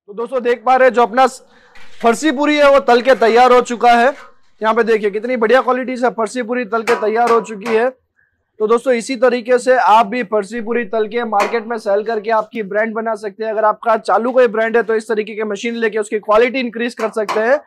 तो दोस्तों देख पा रहे हैं जो अपना फरसी पूरी है वो तल के तैयार हो चुका है। यहाँ पे देखिए कितनी बढ़िया क्वालिटी से फरसी पूरी तल के तैयार हो चुकी है। तो दोस्तों इसी तरीके से आप भी फरसी पूरी तल के मार्केट में सेल करके आपकी ब्रांड बना सकते हैं। अगर आपका चालू कोई ब्रांड है तो इस तरीके की मशीन लेके उसकी क्वालिटी इंक्रीज कर सकते हैं।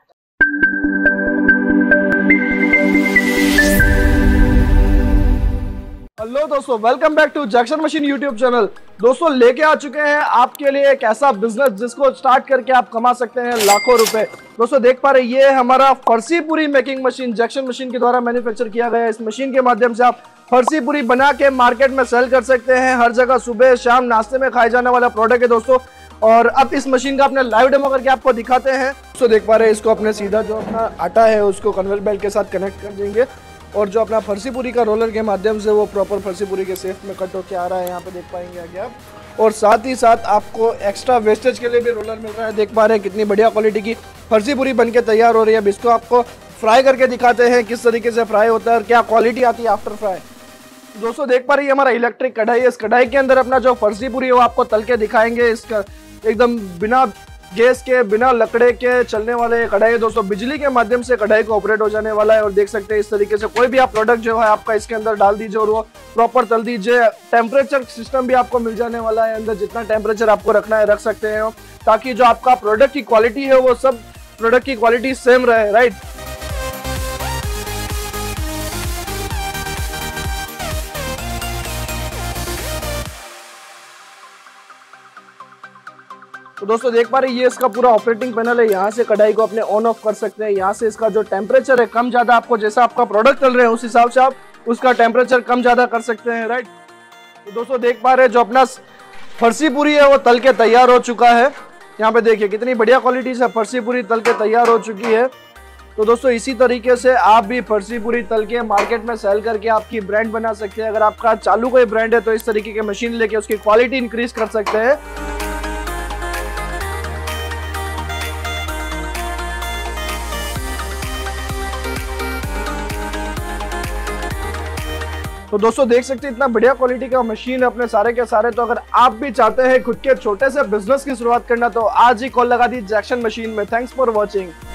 हेलो दोस्तों, welcome back to Jackson machine YouTube channel. दोस्तों लेके आ चुके हैं आपके लिए एक ऐसा बिजनेस जिसको स्टार्ट करके आप कमा सकते हैं लाखों रुपए। दोस्तों देख पा रहे हैं ये हमारा फरसी पूरी मेकिंग मशीन जैक्सन मशीन के द्वारा मैन्युफैक्चर किया गया है। इस मशीन के माध्यम से आप फरसी पूरी बना के मार्केट में सेल कर सकते हैं। हर जगह सुबह शाम नाश्ते में खाए जाने वाला प्रोडक्ट है दोस्तों। और अब इस मशीन का अपने लाइव डेमो करके आपको दिखाते हैं। दोस्तों देख पा रहे हैं इसको अपने सीधा जो अपना आटा है उसको कन्वेयर बेल्ट के साथ कनेक्ट कर देंगे और जो अपना फरसी पूरी का रोलर के माध्यम से वो प्रॉपर फरसी पूरी के शेप में कट होके आ रहा है। यहाँ पे देख पाएंगे आगे आप। और साथ ही साथ आपको एक्स्ट्रा वेस्टेज के लिए भी रोलर मिल रहा है। देख पा रहे हैं कितनी बढ़िया क्वालिटी की फरसी पूरी बनके तैयार हो रही है। अब इसको आपको फ्राई करके दिखाते हैं किस तरीके से फ्राई होता है और क्या क्वालिटी आती है आफ्टर फ्राई। दोस्तों देख पा रही है हमारा इलेक्ट्रिक कढ़ाई है। इस कढ़ाई के अंदर अपना जो फरसी पूरी है वो आपको तल के दिखाएंगे। इसका एकदम बिना गैस के बिना लकड़े के चलने वाले कढ़ाई है दोस्तों। बिजली के माध्यम से कढ़ाई को ऑपरेट हो जाने वाला है। और देख सकते हैं इस तरीके से कोई भी आप प्रोडक्ट जो है आपका इसके अंदर डाल दीजिए और वो प्रॉपर तल दीजिए। टेम्परेचर सिस्टम भी आपको मिल जाने वाला है। अंदर जितना टेम्परेचर आपको रखना है रख सकते हैं ताकि जो आपका प्रोडक्ट की क्वालिटी है वो सब प्रोडक्ट की क्वालिटी सेम रहे, राइट। तो दोस्तों देख पा रहे हैं ये इसका पूरा ऑपरेटिंग पैनल है। यहाँ से कढ़ाई को अपने ऑन ऑफ कर सकते हैं। यहाँ से इसका जो टेम्परेचर है कम ज्यादा आपको जैसा आपका प्रोडक्ट चल रहे हैं उस हिसाब से आप उसका टेम्परेचर कम ज्यादा कर सकते हैं, राइट। तो दोस्तों देख पा रहे हैं जो अपना फरसी पूरी है वो तल के तैयार हो चुका है। यहाँ पे देखिए कितनी बढ़िया क्वालिटी से फरसी पूरी तल के तैयार हो चुकी है। तो दोस्तों इसी तरीके से आप भी फरसी पूरी तल के मार्केट में सेल करके आपकी ब्रांड बना सकते हैं। अगर आपका चालू कोई ब्रांड है तो इस तरीके की मशीन लेके उसकी क्वालिटी इंक्रीज कर सकते हैं। तो दोस्तों देख सकते हैं इतना बढ़िया क्वालिटी का मशीन है अपने सारे के सारे। तो अगर आप भी चाहते हैं खुद के छोटे से बिजनेस की शुरुआत करना तो आज ही कॉल लगा दी जैक्सन मशीन में। Thanks for watching.